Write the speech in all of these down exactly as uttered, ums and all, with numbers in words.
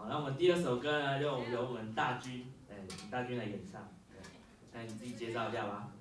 好，那我们第二首歌呢，就由我们大军，哎，大军来演唱。那你自己介绍一下吧。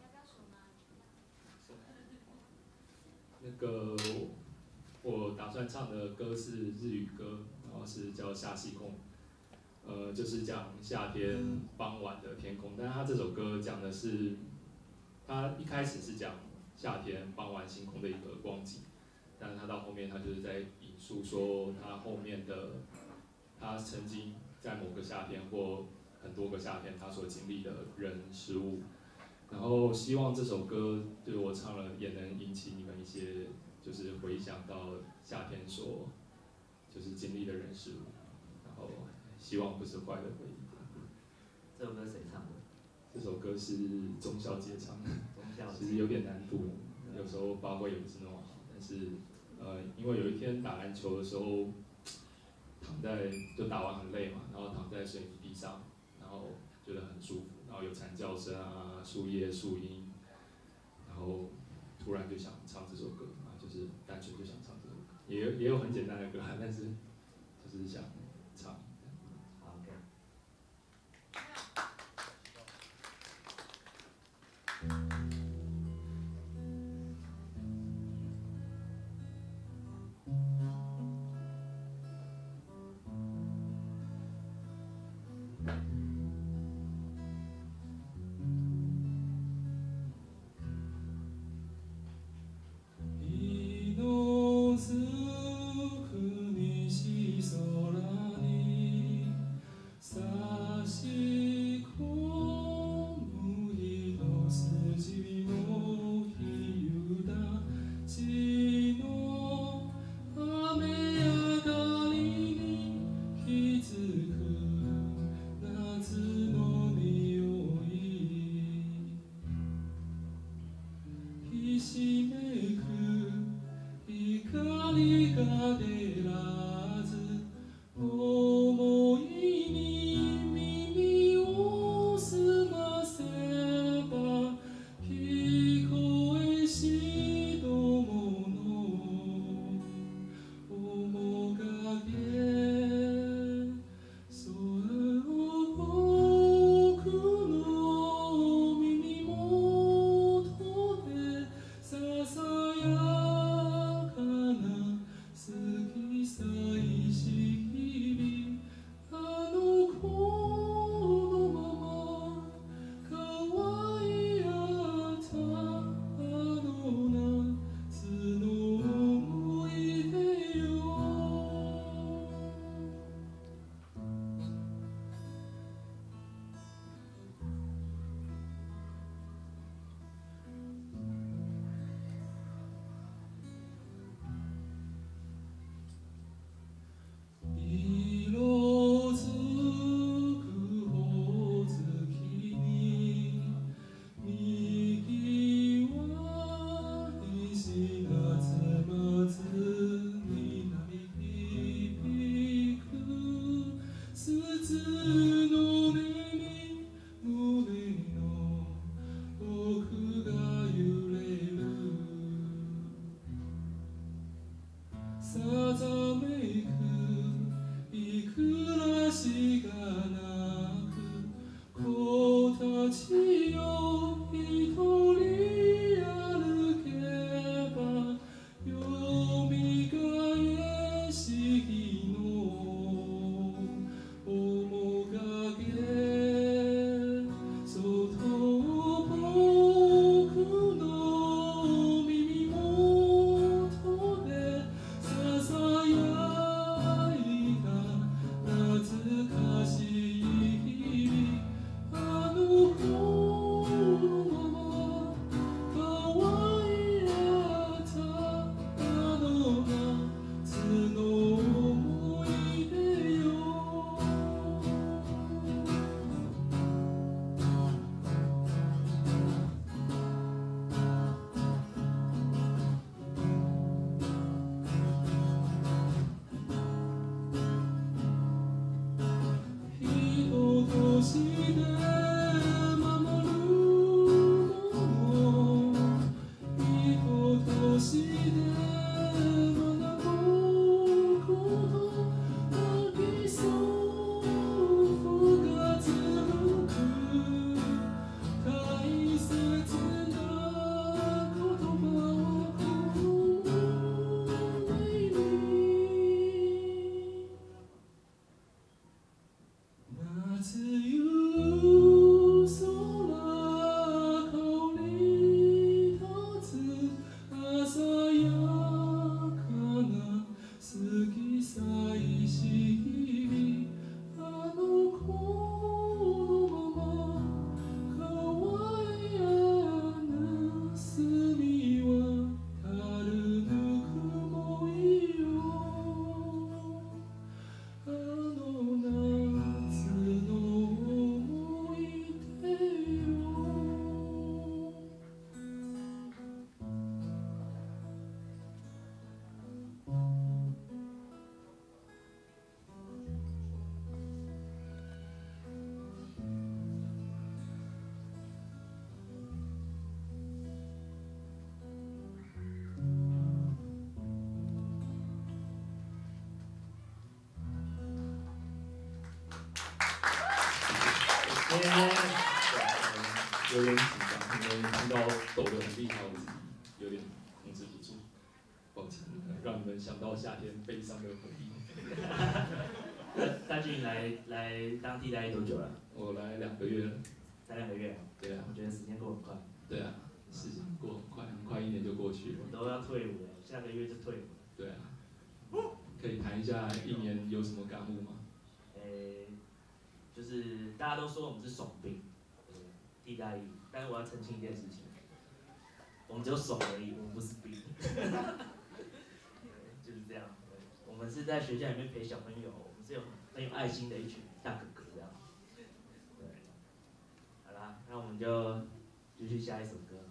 那个我打算唱的歌是日语歌，然后是叫《夏夕空》，呃，就是讲夏天傍晚的天空。但是它这首歌讲的是，它一开始是讲夏天傍晚星空的一个光景，但是它到后面它就是在引述说它后面的，他曾经在某个夏天或很多个夏天他所经历的人事物。然后希望这首歌就是我唱了，也能引起你们一些，就是回想到夏天所就是经历的人事物，然后希望不是坏的回忆。 这首歌谁唱的？ 这首歌是钟小姐唱的， 钟小姐其实有点难度，有时候发挥也不是那么好，但是呃，因为有一天打篮球的时候，躺在就打完很累嘛，然后躺在水泥地上，然后觉得很舒服。然后有蝉叫声啊，树叶、树荫，然后突然就想唱这首歌啊，就是单纯就想唱这首歌，也有也有很简单的歌，但是就是想唱。 OK。 色にし空有点紧张，因为听到抖得很厉害，我自己有点控制不住，抱歉，让你们想到夏天悲伤的回忆。 大俊来来当替代役多久了？ 我来两个月了。 才两个月。 对啊。 我觉得时间过很快。 对啊，时间过很快，很快一年就过去了。 我都要退伍了，下个月就退伍了。 对啊。可以谈一下一年有什么感悟吗？ 诶，就是大家都说我们是爽兵，替代役，但是我要澄清一件事情，我们只有爽而已，我们不是兵。就是这样，我们是在学校里面陪小朋友，我们是有很有爱心的一群大哥哥这样。对，好啦，那我们就继续下一首歌。